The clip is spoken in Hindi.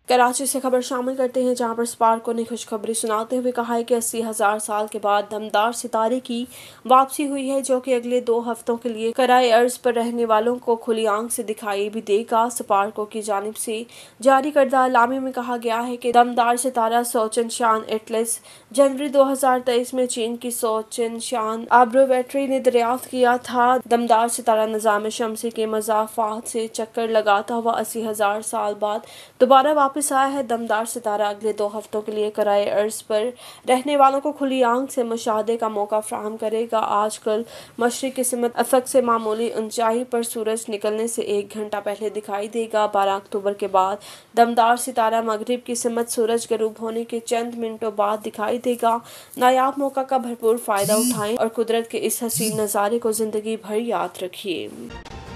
कराची से खबर शामिल करते हैं, जहां पर स्पार्को ने खुशखबरी सुनाते हुए कहा है कि 80,000 साल के बाद दमदार सितारे की वापसी हुई है, जो कि अगले 2 हफ्तों के लिए कराए अर्ज पर रहने वालों को खुली आंख से दिखाई भी देगा। स्पार्को की जानिब से जारी करदा एलामे में कहा गया है कि दमदार सितारा सोचनशान एटलस जनवरी 2023 में चीन की सोचनशान ऑब्जर्वेटरी ने दरियाफ्त किया था। दमदार सितारा निज़ाम शमसी के मज़ाफ़ात से चक्कर लगाता हुआ 80,000 साल बाद दोबारा वापस आया है। दमदार सितारा अगले 2 हफ्तों के लिए कराए अर्ज पर रहने वालों को खुली आंख से मुशाहदे का मौका फराहम करेगा। आजकल मशरिकी सिमत अफक से मामूली ऊंचाई पर सूरज निकलने से 1 घंटा पहले दिखाई देगा। 12 अक्टूबर के बाद दमदार सितारा मगरिब की सिमत सूरज गरूब होने के चंद मिनटों बाद दिखाई देगा। नायाब मौका का भरपूर फ़ायदा उठाएं और कुदरत के इस हसीन नज़ारे को ज़िंदगी भर याद रखिए।